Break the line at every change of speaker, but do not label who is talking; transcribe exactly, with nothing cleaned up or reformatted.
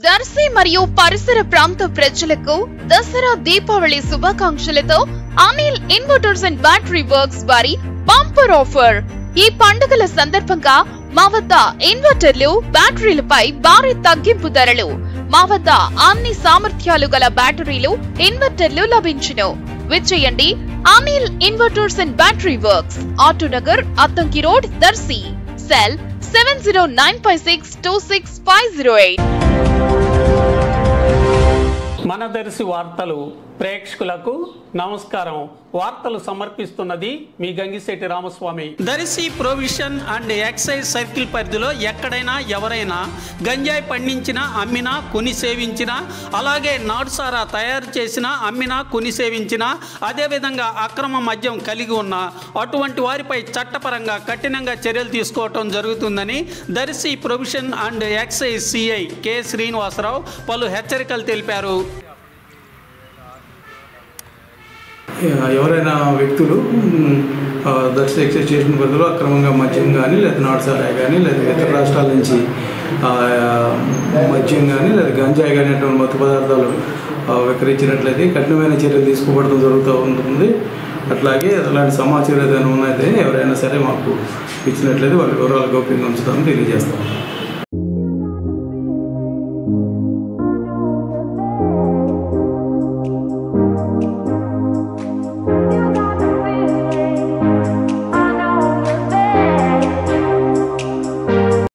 దర్శి మరియు పరిసర ప్రాంత ప్రజలకు దసరా దీపావళి శుభాకాంక్షలతో Anil inverters and battery works వారి బంపర్ ఆఫర్. ఈ పండుగల సందర్భంగా మా వద్ద ఇన్వర్టర్లు, బ్యాటరీలపై భారీ తగ్గింపు ధరలు. మా వద్ద అన్ని సామర్థ్యాలు గల బ్యాటరీలు, ఇన్వర్టర్లు లభించును. విచ్చేయండి Anil inverters and battery works, Autonagar, Addanki road, Darsi. Cell seven zero nine five six two six five zero eight.
మన దర్శి వార్తలు ప్రేక్షకులకు నమస్కారం. వార్తలు సమర్పిస్తున్నది మీ Gangisetti Ramaswamy.
Darsi prohibition and excise circle పరిధిలో ఎక్కడైనా ఎవరైనా గంజాయి పండించినా, అమ్మినా, కొని సేవించినా, అలాగే నాటుసారా తయారు చేసినా, అమ్మినా, కొని సేవించినా, అదేవిధంగా అక్రమ మద్యం కలిగి ఉన్న అటువంటి వారిపై చట్టపరంగా కఠినంగా చర్యలు తీసుకోవటం జరుగుతుందని Darsi prohibition and excise CI K Srinivasarao పలు హెచ్చరికలు తెలిపారు.
ఎవరైనా వ్యక్తులు దర్శి ఎక్సైజ్ స్టేషన్ పరిధిలో అక్రమంగా మద్యం కానీ లేదా నాటుసారాయి కానీ లేదా ఇతర రాష్ట్రాల నుంచి మద్యం కానీ లేదా గంజాయి కానీ అటువంటి మత్తు పదార్థాలు విక్రయించినట్లయితే కఠినమైన చర్యలు తీసుకోవడం జరుగుతూ ఉంటుంది. అట్లాగే అలాంటి సమాచారం ఏదైనా ఉన్నైతే ఎవరైనా సరే మాకు ఇచ్చినట్లయితే వాళ్ళ వివరాలు గోప్యంగా ఉంచుతామని తెలియజేస్తాం.